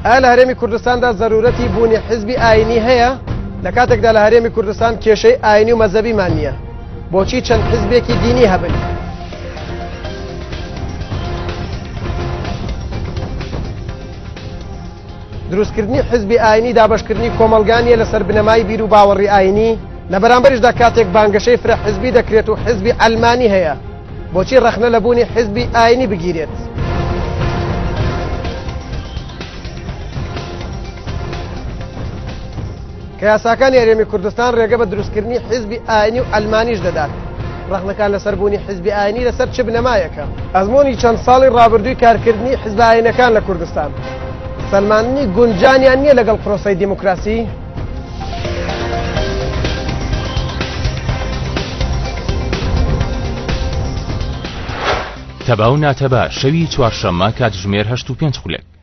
ئایا لە هەرێمی کوردستاندا زەرورەتی بوونی حزبی ئاینی هەیە؟ لە کاتێکدا لە هەرێمی کوردستان کێشەی ئاینی و مەزەبیمان نییە، بۆچی چەند حزبێکی دینی هەبن؟ دروستکردنی حزبی ئاینی دابەشکردنی کۆمەڵگانیە لەسەر بنەمای بیر و باوەڕی ئاینی، لە بەرامبەریشدا کاتێک بانگەشەی فرە حزبی دەکرێت و حزبی ئەلمانی هەیە، بۆچی ڕەخنە لە بوونی حزبی ئاینی بگیرێت؟ کە یاساکانی هەرێمی کوردستان ڕێگە بە دروستکردنی حزبی ئاینی و ئەلمانیش دەدات، ڕەخنەکان لەسەر بوونی حزبی ئاینی لەسەر چ بنەمایەکە؟ ئەزمموی چەند ساڵی ڕابردووی کارکردنی حزب ئاینەکان لە کوردستان سلمانی گونجانیان نییە لەگەڵ پرۆسەی دیموکراسی؟ تەبا و ناتەبا شەوی چوارشەممە کاتژمێر 8:05